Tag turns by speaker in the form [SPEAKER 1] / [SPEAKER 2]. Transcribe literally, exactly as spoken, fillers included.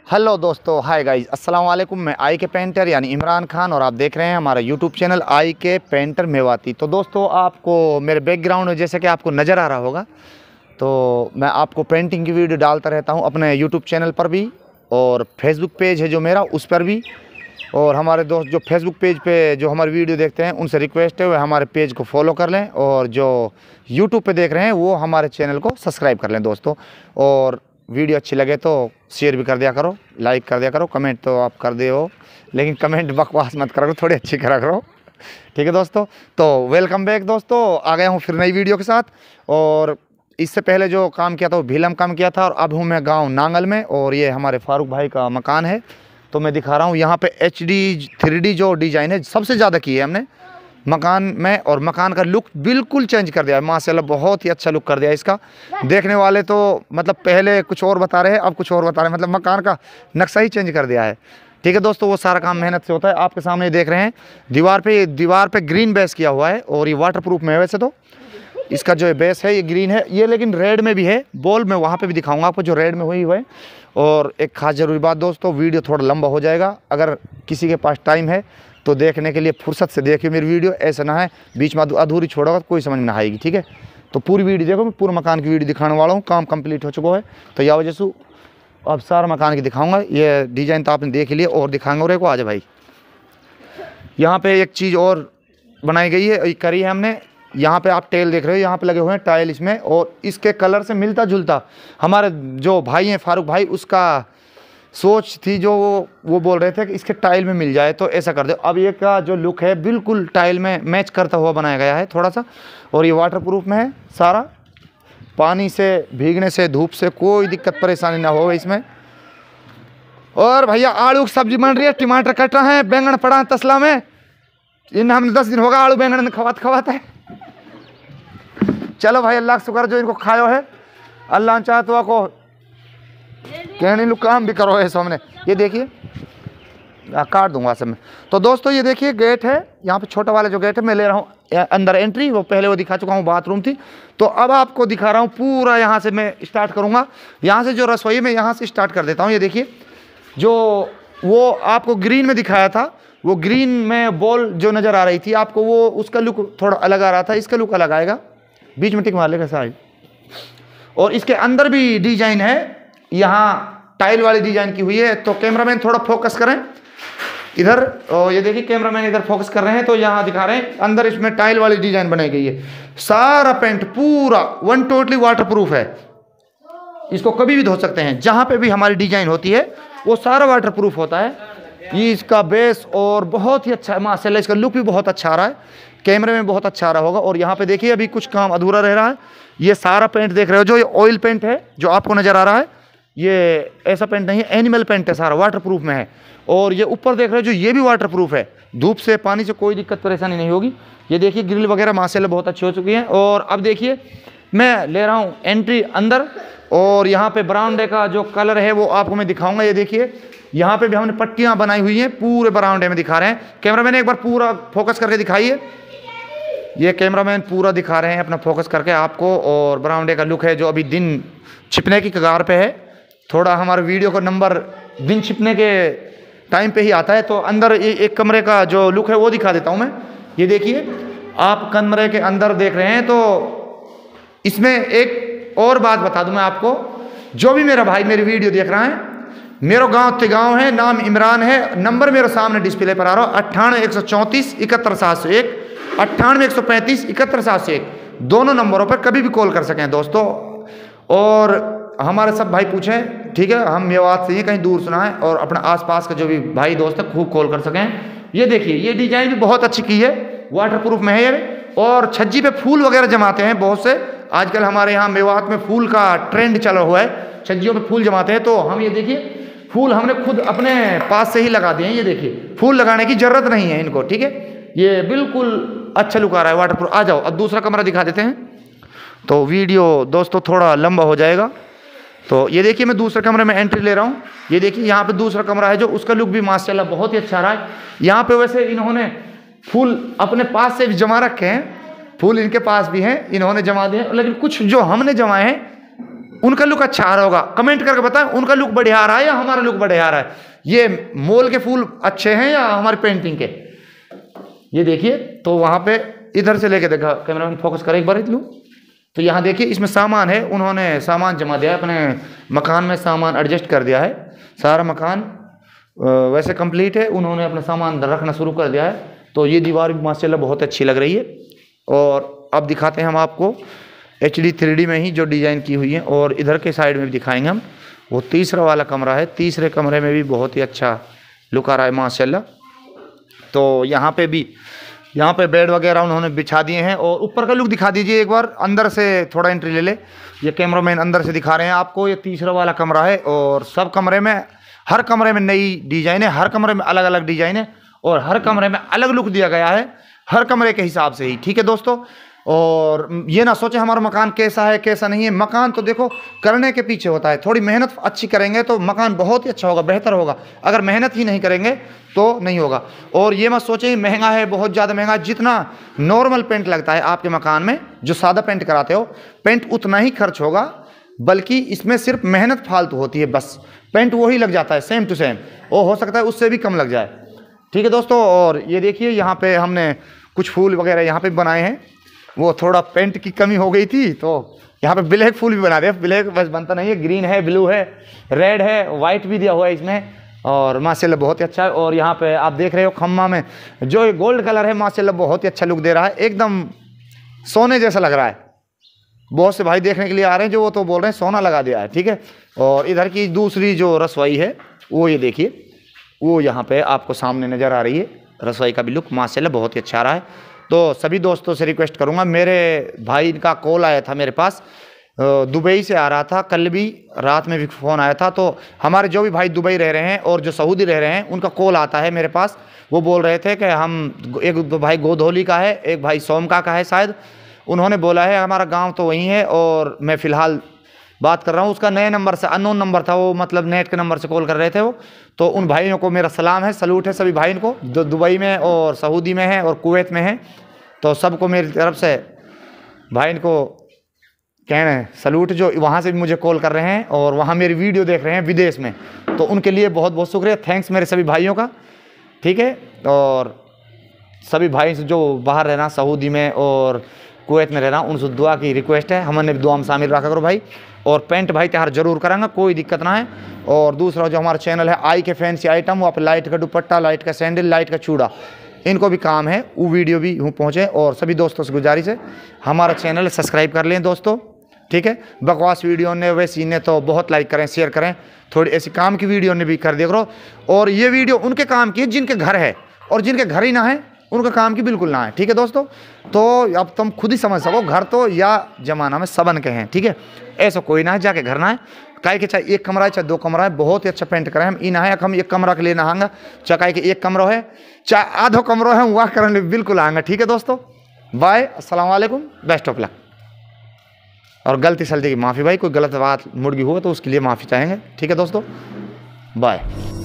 [SPEAKER 1] Hello दोस्तों, hi guys, अस्सलाम वालेकुम। मैं आई के पेंटर यानी इमरान खान और आप देख रहे हैं हमारा यूट्यूब चैनल आई के पेंटर मेवाती। तो दोस्तों, आपको मेरे बैकग्राउंड में जैसे कि आपको नज़र आ रहा होगा, तो मैं आपको पेंटिंग की वीडियो डालता रहता हूं अपने यूट्यूब चैनल पर भी, और फेसबुक पेज है जो मेरा, उस पर भी। और हमारे दोस्त जो फेसबुक पेज पे जो हमारी वीडियो देखते हैं, उनसे रिक्वेस्ट है वे हमारे पेज को फॉलो कर लें, और जो यूट्यूब पे देख रहे हैं वो हमारे चैनल को सब्सक्राइब कर लें दोस्तों। और वीडियो अच्छी लगे तो शेयर भी कर दिया करो, लाइक कर दिया करो, कमेंट तो आप कर दे हो, लेकिन कमेंट बकवास मत करा करो, थोड़ी अच्छी करा करो, ठीक है दोस्तों। तो वेलकम बैक दोस्तों, आ गया हूँ फिर नई वीडियो के साथ। और इससे पहले जो काम किया था वो भीलम काम किया था, और अब हूँ मैं गांव नांगल में, और ये हमारे फारूक भाई का मकान है। तो मैं दिखा रहा हूँ यहाँ पे एच डी थ्री डी जो डिज़ाइन है सबसे ज़्यादा की है हमने मकान में, और मकान का लुक बिल्कुल चेंज कर दिया है माशाल्लाह, बहुत ही अच्छा लुक कर दिया है इसका। देखने वाले तो मतलब पहले कुछ और बता रहे हैं, अब कुछ और बता रहे हैं, मतलब मकान का नक्शा ही चेंज कर दिया है, ठीक है दोस्तों। वो सारा काम मेहनत से होता है, आपके सामने देख रहे हैं। दीवार पे दीवार पे ग्रीन बेस किया हुआ है, और ये वाटर प्रूफ में है वैसे तो। इसका जो बेस है ये ग्रीन है, ये लेकिन रेड में भी है, बॉल में वहाँ पे भी दिखाऊंगा आपको जो रेड में हुई हुआ है। और एक खास ज़रूरी बात दोस्तों, वीडियो थोड़ा लंबा हो जाएगा, अगर किसी के पास टाइम है तो देखने के लिए फुर्सत से देखिए मेरी वीडियो, ऐसा ना है बीच में अधूरी छोड़ोगा तो कोई समझ में ना आएगी, ठीक है। तो पूरी वीडियो देखो, मैं पूरा मकान की वीडियो दिखाने वाला हूँ, काम कंप्लीट हो चुका है। तो यह वजह से अब सारा मकान की दिखाऊंगा। ये डिज़ाइन तो आपने देख लिया, और दिखाएंगे। और को आ जाए भाई, यहाँ पे एक चीज़ और बनाई गई है, करी है हमने। यहाँ पे आप टेल देख रहे हो, यहाँ पे लगे हुए हैं टाइल इसमें, और इसके कलर से मिलता जुलता हमारे जो भाई हैं फारूक भाई, उसका सोच थी जो वो वो बोल रहे थे कि इसके टाइल में मिल जाए, तो ऐसा कर दो। अब ये का जो लुक है बिल्कुल टाइल में मैच करता हुआ बनाया गया है थोड़ा सा, और ये वाटर प्रूफ में है सारा, पानी से भीगने से धूप से कोई दिक्कत परेशानी ना हो इसमें। और भैया आलू की सब्जी बन रही है, टमाटर कट रहे हैं, बैंगन पड़ा है तसला में, इन हमने दस दिन होगा आलू बैंगन खवात खवाता है। चलो भाई, अल्लाह का शुक्र जो इनको खायो है, अल्लाह चाह तो को कहने लोग काम भी करो है सामने। ये देखिए, काट दूंगा सब में। तो दोस्तों ये देखिए गेट है, यहाँ पे छोटा वाला जो गेट है मैं ले रहा हूँ अंदर एंट्री, वो पहले वो दिखा चुका हूँ, बाथरूम थी। तो अब आपको दिखा रहा हूँ पूरा, यहाँ से मैं स्टार्ट करूँगा, यहाँ से जो रसोई में यहाँ से स्टार्ट कर देता हूँ। ये देखिए, जो वो आपको ग्रीन में दिखाया था, वो ग्रीन में बॉल जो नज़र आ रही थी आपको, वो उसका लुक थोड़ा अलग आ रहा था, इसका लुक अलग आएगा। बीच में टिक मार लेगा साइड। और इसके अंदर भी डिजाइन है, यहाँ टाइल वाली डिजाइन की हुई है। तो कैमरामैन थोड़ा फोकस करें इधर, और ये देखिए कैमरामैन इधर फोकस कर रहे हैं, तो यहाँ दिखा रहे हैं अंदर इसमें टाइल वाली डिजाइन बनाई गई है। सारा पेंट पूरा वन टोटली वाटर प्रूफ है, इसको कभी भी धो सकते हैं, जहाँ पे भी हमारी डिजाइन होती है वो सारा वाटर प्रूफ होता है। ये इसका बेस और बहुत ही अच्छा है माशाल्लाह, इसका लुक भी बहुत अच्छा आ रहा है, कैमरे में बहुत अच्छा आ रहा होगा। और यहाँ पे देखिए अभी कुछ काम अधूरा रह रहा है। ये सारा पेंट देख रहे हो जो ये ऑयल पेंट है जो आपको नज़र आ रहा है, ये ऐसा पेंट नहीं है, एनिमल पेंट है, सारा वाटर प्रूफ में है। और ये ऊपर देख रहे हो जो ये भी वाटर प्रूफ है, धूप से पानी से कोई दिक्कत परेशानी नहीं होगी। ये देखिए ग्रिल वगैरह माशाल्लाह बहुत अच्छी हो चुकी है। और अब देखिए मैं ले रहा हूँ एंट्री अंदर, और यहाँ पे बरामदे का जो कलर है वो आपको मैं दिखाऊंगा। ये देखिए यहाँ पे भी हमने पट्टियाँ बनाई हुई हैं, पूरे बरामदे में दिखा रहे हैं। कैमरामैन एक बार पूरा फोकस करके दिखाइए, ये कैमरामैन पूरा दिखा रहे हैं अपना फोकस करके आपको। और बरामदे का लुक है जो अभी दिन छिपने की कगार पे है, थोड़ा हमारे वीडियो का नंबर दिन छिपने के टाइम पे ही आता है। तो अंदर एक कमरे का जो लुक है वो दिखा देता हूँ मैं। ये देखिए आप कमरे के अंदर देख रहे हैं। तो इसमें एक और बात बता दूं मैं आपको, जो भी मेरा भाई मेरी वीडियो देख रहा है, मेरा गांव तिगांव है, नाम इमरान है, नंबर मेरे सामने डिस्प्ले पर आ रहा हो, अट्ठानवे एक सौ चौंतीस इकहत्तर सात सौ एक, अट्ठानवे एक सौ पैंतीस इकहत्तर सात सौ एक, दोनों नंबरों पर कभी भी कॉल कर सकें दोस्तों। और हमारे सब भाई पूछें, ठीक है, हम मेवात से ही कहीं दूर सुना है, और अपना आसपास का जो भी भाई दोस्त है खूब कॉल कर सकें। ये देखिए ये डिजाइन भी बहुत अच्छी की है, वाटर प्रूफ में है ये। और छज्जी पे फूल वगैरह जमाते हैं बहुत से, आजकल हमारे यहाँ मेवात में फूल का ट्रेंड चला हुआ है, छज्जियों पे फूल जमाते हैं। तो हम ये देखिए फूल हमने खुद अपने पास से ही लगा दिए हैं। ये देखिए फूल लगाने की जरूरत नहीं है इनको, ठीक है, ये बिल्कुल अच्छा लुक आ रहा है वाटर प्रूफ। आ जाओ अब दूसरा कमरा दिखा देते हैं, तो वीडियो दोस्तों थोड़ा लंबा हो जाएगा। तो ये देखिए मैं दूसरे कमरे में एंट्री ले रहा हूँ। ये देखिए यहाँ पे दूसरा कमरा है जो उसका लुक भी माशाल्लाह बहुत ही अच्छा रहा है। यहाँ पे वैसे इन्होंने फूल अपने पास से भी जमा रखे हैं, फूल इनके पास भी हैं, इन्होंने जमा दिए, लेकिन कुछ जो हमने जमाए हैं उनका लुक अच्छा आ रहा होगा, कमेंट करके बताएं उनका लुक बढ़िया आ रहा है या हमारा लुक बढ़िया आ रहा है। ये मोल के फूल अच्छे हैं या हमारी पेंटिंग के। ये देखिए, तो वहाँ पे इधर से लेके देखा, कैमरामैन फोकस करे एक बार लूँ, तो यहाँ देखिए इसमें सामान है, उन्होंने सामान जमा दिया है, अपने मकान में सामान एडजस्ट कर दिया है, सारा मकान वैसे कंप्लीट है, उन्होंने अपना सामान रखना शुरू कर दिया है। तो ये दीवार भी माशाल्लाह बहुत अच्छी लग रही है। और अब दिखाते हैं हम आपको एच डी थ्री डी में ही जो डिज़ाइन की हुई है, और इधर के साइड में भी दिखाएंगे हम। वो तीसरा वाला कमरा है, तीसरे कमरे में भी बहुत ही अच्छा लुक आ रहा है माशाल्लाह। तो यहाँ पे भी, यहाँ पे बेड वगैरह उन्होंने बिछा दिए हैं। और ऊपर का लुक दिखा दीजिए एक बार, अंदर से थोड़ा एंट्री ले ले, ये कैमरामैन अंदर से दिखा रहे हैं आपको। ये तीसरा वाला कमरा है, और सब कमरे में, हर कमरे में नई डिज़ाइन है, हर कमरे में अलग अलग डिज़ाइन है, और हर कमरे में अलग लुक दिया गया है, हर कमरे के हिसाब से ही। ठीक है दोस्तों, और ये ना सोचे हमारा मकान कैसा है कैसा नहीं है। मकान तो देखो करने के पीछे होता है, थोड़ी मेहनत अच्छी करेंगे तो मकान बहुत ही अच्छा होगा, बेहतर होगा। अगर मेहनत ही नहीं करेंगे तो नहीं होगा। और ये मत सोचें महंगा है, बहुत ज़्यादा महंगा, जितना नॉर्मल पेंट लगता है आपके मकान में, जो सादा पेंट कराते हो, पेंट उतना ही खर्च होगा, बल्कि इसमें सिर्फ मेहनत फालतू होती है, बस पेंट वही लग जाता है सेम टू सेम, और हो सकता है उससे भी कम लग जाए। ठीक है दोस्तों, और ये देखिए यहाँ पे हमने कुछ फूल वगैरह यहाँ पे बनाए हैं, वो थोड़ा पेंट की कमी हो गई थी, तो यहाँ पे ब्लैक फूल भी बना दिया। ब्लैक बस बनता नहीं है, ग्रीन है, ब्लू है, रेड है, वाइट भी दिया हुआ है इसमें, और माशाल्लाह बहुत ही अच्छा है। और यहाँ पे आप देख रहे हो खम्मा में जो गोल्ड कलर है, माशाल्लाह बहुत ही अच्छा लुक दे रहा है, एकदम सोने जैसा लग रहा है। बहुत से भाई देखने के लिए आ रहे हैं जो वो तो बोल रहे हैं सोना लगा दिया है। ठीक है, और इधर की दूसरी जो रसोई है वो ये देखिए, वो यहाँ पे आपको सामने नज़र आ रही है। रसोई का भी लुक माशाल्लाह बहुत ही अच्छा आ रहा है। तो सभी दोस्तों से रिक्वेस्ट करूँगा, मेरे भाई का कॉल आया था मेरे पास, दुबई से आ रहा था, कल भी रात में भी फ़ोन आया था। तो हमारे जो भी भाई दुबई रह रहे हैं और जो सऊदी रह रहे हैं, उनका कॉल आता है मेरे पास। वो बोल रहे थे कि हम, एक दो भाई गोधौली का है, एक भाई सोमका का है शायद, उन्होंने बोला है हमारा गांव तो वहीं है, और मैं फ़िलहाल बात कर रहा हूँ उसका नए नंबर से, अननोन नंबर था वो, मतलब नेट के नंबर से कॉल कर रहे थे वो। तो उन भाइयों को मेरा सलाम है, सलूट है सभी भाई को, जो दुबई में और सऊदी में है और कुवैत में है। तो सबको मेरी तरफ से भाई को कहना है सलूट, जो वहाँ से भी मुझे कॉल कर रहे हैं और वहाँ मेरी वीडियो देख रहे हैं विदेश में, तो उनके लिए बहुत बहुत शुक्रिया, थैंक्स मेरे सभी भाइयों का। ठीक है, और सभी भाई से जो बाहर रहना, सऊदी में और कुवैत में रहना, उनसे दुआ की रिक्वेस्ट है, हमने भी दुआ में शामिल रखा करो भाई। और पेंट भाई तैयार जरूर करांगा, कोई दिक्कत ना है। और दूसरा जो हमारा चैनल है आई के फैंसी आइटम, वहाँ पर लाइट का दुपट्टा, लाइट का सैंडल, लाइट का चूड़ा, इनको भी काम है, वो वीडियो भी यूँ पहुँचे। और सभी दोस्तों से गुजारिश है हमारा चैनल सब्सक्राइब कर लें दोस्तों। ठीक है, बकवास वीडियो ने वैसी ने तो बहुत लाइक करें, शेयर करें, थोड़ी ऐसी काम की वीडियो ने भी कर दिया करो। और ये वीडियो उनके काम की है जिनके घर है, और जिनके घर ही ना है उनका काम की बिल्कुल ना है। ठीक है दोस्तों, तो अब तुम खुद ही समझ सको, घर तो या जमाना में सबन के हैं। ठीक है, ऐसा कोई ना है जाके घर ना है, काहे के चाहे एक कमरा है चाहे दो कमरा है, बहुत ही अच्छा पेंट करें हम। इन है हम एक कमरा के लिए नहांगा, चाहे काहे के एक कमरा है चाहे आधो कमरा है, वह करने बिल्कुल आएंगे। ठीक है दोस्तों, बाय, अस्सलाम वालेकुम, बेस्ट ऑफ लक। और गलती सलती की माफ़ी भाई, कोई गलत बात मुर्गी हुआ तो उसके लिए माफ़ी चाहेंगे। ठीक है दोस्तों, बाय।